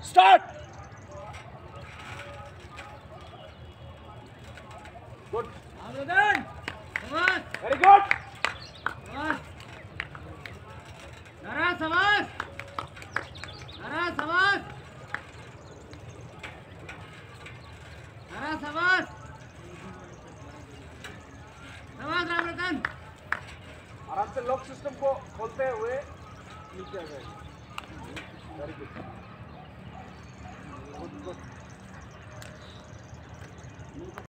Start. Good. Very good. आराम से lock system को खोलते हुए नीचे आ जाएंगे। Very good. Good good.